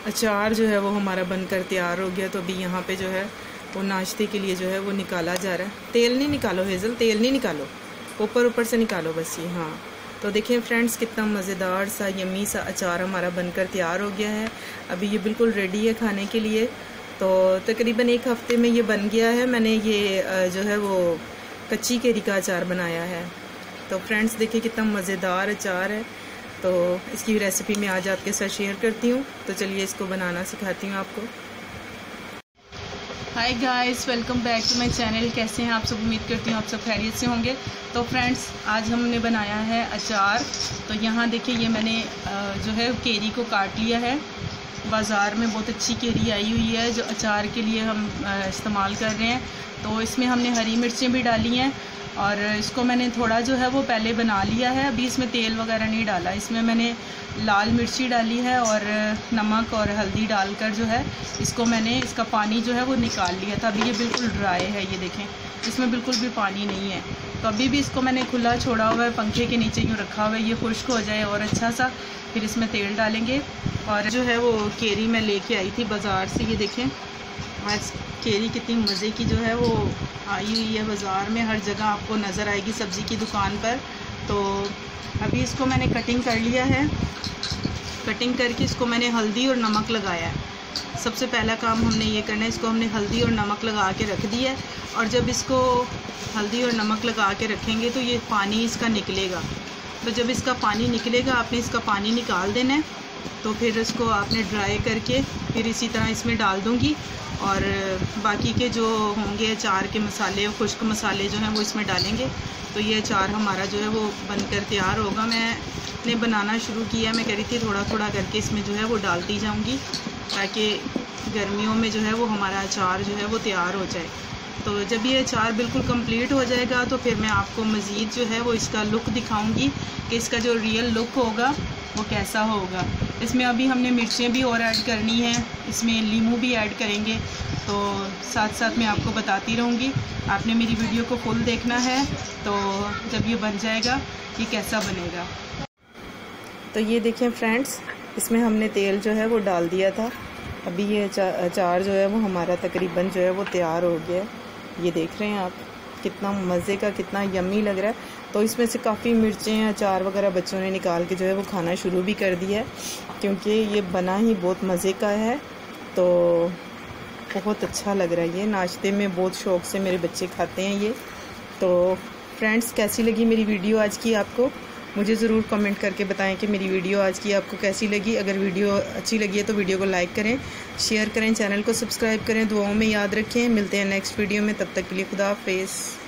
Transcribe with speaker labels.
Speaker 1: अचार जो है वो हमारा बनकर तैयार हो गया। तो अभी यहाँ पे जो है वो नाश्ते के लिए जो है वो निकाला जा रहा है। तेल नहीं निकालो हेज़ल, तेल नहीं निकालो, ऊपर से निकालो बस ये। हाँ, तो देखिए फ्रेंड्स, कितना मज़ेदार सा यम्मी सा अचार हमारा बनकर तैयार हो गया है। अभी ये बिल्कुल रेडी है खाने के लिए। तो तकरीबन 1 हफ़्ते में ये बन गया है। मैंने ये जो है वो कच्ची केरी का अचार बनाया है। तो फ्रेंड्स देखिए कितना मज़ेदार अचार है। तो इसकी रेसिपी मैं आज आपके साथ शेयर करती हूँ। तो चलिए इसको बनाना सिखाती हूँ आपको। Hi guys, welcome back to my channel. कैसे हैं आप सब? उम्मीद करती हूँ आप सब खैरियत से होंगे। तो फ्रेंड्स आज हमने बनाया है अचार। तो यहाँ देखिए ये मैंने जो है केरी को काट लिया है। बाज़ार में बहुत अच्छी केरी आई हुई है जो अचार के लिए हम इस्तेमाल कर रहे हैं। तो इसमें हमने हरी मिर्चें भी डाली हैं और इसको मैंने थोड़ा जो है वो पहले बना लिया है। अभी इसमें तेल वगैरह नहीं डाला। इसमें मैंने लाल मिर्ची डाली है और नमक और हल्दी डालकर जो है इसको मैंने इसका पानी जो है वो निकाल लिया था। अभी ये बिल्कुल ड्राई है, ये देखें, इसमें बिल्कुल भी पानी नहीं है। तो अभी भी इसको मैंने खुला छोड़ा हुआ है, पंखे के नीचे यूँ रखा हुआ है, ये खुश्क हो जाए और अच्छा सा फिर इसमें तेल डालेंगे। और जो है वो केरी मैं लेके आई थी बाज़ार से। ये देखें आज केरी कितनी मज़े की जो है वो आई हुई है बाज़ार में, हर जगह आपको नज़र आएगी सब्ज़ी की दुकान पर। तो अभी इसको मैंने कटिंग कर लिया है। कटिंग करके इसको मैंने हल्दी और नमक लगाया है। सबसे पहला काम हमने ये करना है, इसको हमने हल्दी और नमक लगा के रख दिया है। और जब इसको हल्दी और नमक लगा के रखेंगे तो ये पानी इसका निकलेगा। तो जब इसका पानी निकलेगा आपने इसका पानी निकाल देना है। तो फिर इसको आपने ड्राई करके फिर इसी तरह इसमें डाल दूँगी और बाकी के जो होंगे अचार के मसाले, खुश्क मसाले जो हैं वो इसमें डालेंगे। तो ये अचार हमारा जो है वो बनकर तैयार होगा। मैंने बनाना शुरू किया, मैं कह रही थी थोड़ा थोड़ा करके इसमें जो है वो डालती जाऊंगी ताकि गर्मियों में जो है वो हमारा अचार जो है वो तैयार हो जाए। तो जब ये अचार बिल्कुल कंप्लीट हो जाएगा तो फिर मैं आपको मज़ीद जो है वो इसका लुक दिखाऊंगी कि इसका जो रियल लुक होगा वो कैसा होगा। इसमें अभी हमने मिर्चें भी और ऐड करनी है, इसमें नींबू भी ऐड करेंगे। तो साथ साथ मैं आपको बताती रहूँगी। आपने मेरी वीडियो को फुल देखना है। तो जब ये बन जाएगा ये कैसा बनेगा। तो ये देखें फ्रेंड्स, इसमें हमने तेल जो है वो डाल दिया था। अभी ये अचार जो है वो हमारा तकरीबन जो है वो तैयार हो गया है। ये देख रहे हैं आप, कितना मज़े का, कितना यम्मी लग रहा है। तो इसमें से काफ़ी मिर्चें, अचार वगैरह बच्चों ने निकाल के जो है वो खाना शुरू भी कर दिया है क्योंकि ये बना ही बहुत मज़े का है। तो बहुत अच्छा लग रहा है, ये नाश्ते में बहुत शौक़ से मेरे बच्चे खाते हैं ये। तो फ्रेंड्स कैसी लगी मेरी वीडियो आज की आपको? मुझे ज़रूर कमेंट करके बताएं कि मेरी वीडियो आज की आपको कैसी लगी। अगर वीडियो अच्छी लगी है तो वीडियो को लाइक करें, शेयर करें, चैनल को सब्सक्राइब करें, दुआओं में याद रखें। मिलते हैं नेक्स्ट वीडियो में, तब तक के लिए खुदा हाफिज़।